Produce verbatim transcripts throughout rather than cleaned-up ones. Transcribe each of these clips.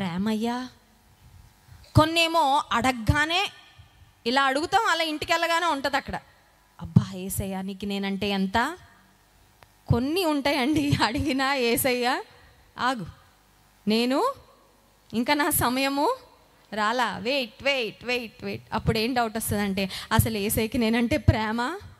ప్రేమయ్యా. కొన్నేమో అడగగానే ఇలా అడుగుతాం, అలా ఇంటికి వెళ్ళగానే ఉంటుంది అక్కడ, అబ్బా యేసయ్యా నీకు నేనంటే ఎంత. కొన్ని ఉంటాయండి అడిగినా యేసయ్యా ఆగు, నేను ఇంకా నా సమయము రాలా, వెయిట్ వెయిట్ వెయిట్ వెయిట్. అప్పుడు ఏం డౌట్ వస్తుందంటే అసలు యేసయ్యకి నేనంటే ప్రేమ.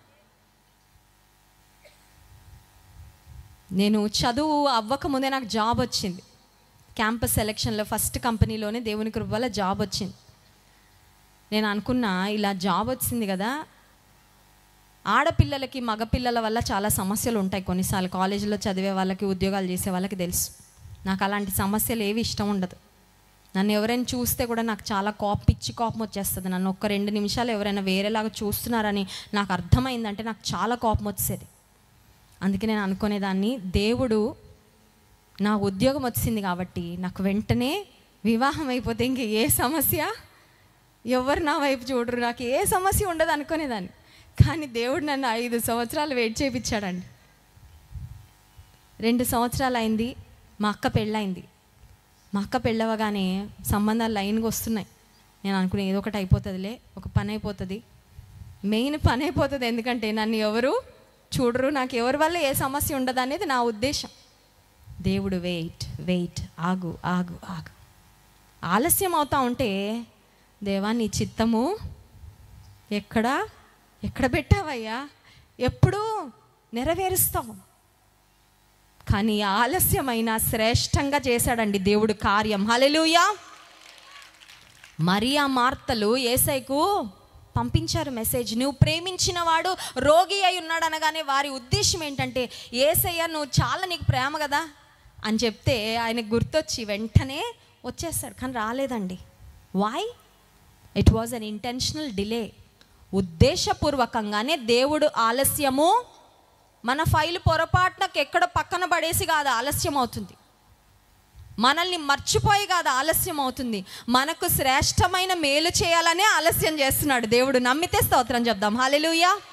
నేను చదువు అవ్వకముందే నాకు జాబ్ వచ్చింది. క్యాంపస్ సెలక్షన్లో ఫస్ట్ కంపెనీలోనే దేవుని కృప వల్ల జాబ్ వచ్చింది. నేను అనుకున్నా ఇలా జాబ్ వచ్చింది కదా, ఆడపిల్లలకి మగపిల్లల వల్ల చాలా సమస్యలు ఉంటాయి కొన్నిసార్లు. కాలేజీలో చదివే వాళ్ళకి, ఉద్యోగాలు చేసే వాళ్ళకి తెలుసు. నాకు అలాంటి సమస్యలు ఏవి ఇష్టం ఉండదు. నన్ను ఎవరైనా చూస్తే కూడా నాకు చాలా కోపం, పిచ్చి కోపం వచ్చేస్తుంది. నన్ను ఒక్క రెండు నిమిషాలు ఎవరైనా వేరేలాగా చూస్తున్నారని నాకు అర్థమైందంటే నాకు చాలా కోపం వచ్చేది. అందుకే నేను అనుకునేదాన్ని, దేవుడు నా ఉద్యోగం వచ్చింది కాబట్టి నాకు వెంటనే వివాహం అయిపోతే ఇంక ఏ సమస్య, ఎవరు నా వైపు చూడరు, నాకు ఏ సమస్య ఉండదు అనుకునేదాన్ని. కానీ దేవుడు నన్ను ఐదు సంవత్సరాలు వెయిట్ చేయించాడండి. రెండు సంవత్సరాలు అయింది, మా అక్క పెళ్ళయింది. మా అక్క పెళ్ళవగానే సంబంధాలు లైన్గా వస్తున్నాయి. నేను అనుకునే ఏదో ఒకటి అయిపోతుందిలే, ఒక పని అయిపోతుంది, మెయిన్ పని అయిపోతుంది. ఎందుకంటే నన్ను ఎవరు చూడరు, నాకు ఎవరి వల్ల ఏ సమస్య ఉండదు అనేది నా ఉద్దేశం. దేవుడు వెయిట్ వెయిట్ ఆగు ఆగు ఆగు. ఆలస్యం అవుతా ఉంటే, దేవా నీ చిత్తము ఎక్కడ ఎక్కడ పెట్టావయ్యా, ఎప్పుడు నెరవేరుస్తావు. కానీ ఆలస్యమైన శ్రేష్టంగా చేశాడండి దేవుడు కార్యం. హల్లెలూయా. మరియా మార్తలు యేసయ్యకు పంపించారు మెసేజ్, నువ్వు ప్రేమించిన వాడు రోగి అయి ఉన్నాడు అనగానే వారి ఉద్దేశం ఏంటంటే, యేసయ్య నువ్వు చాలా నీకు ప్రేమ కదా అని చెప్తే ఆయనకు గుర్తొచ్చి వెంటనే వచ్చేస్తాడు. కానీ రాలేదండి. Why? It was unintentional delay. ఉద్దేశపూర్వకంగానే దేవుడు ఆలస్యము, మన ఫైల్ పొరపాటునకు ఎక్కడ పక్కన పడేసి కాదు ఆలస్యం అవుతుంది, మనల్ని మర్చిపోయి కాదు ఆలస్యం అవుతుంది, మనకు శ్రేష్టమైన మేలు చేయాలనే ఆలస్యం చేస్తున్నాడు దేవుడు. నమ్మితే స్తోత్రం చెప్దాం. హల్లెలూయా.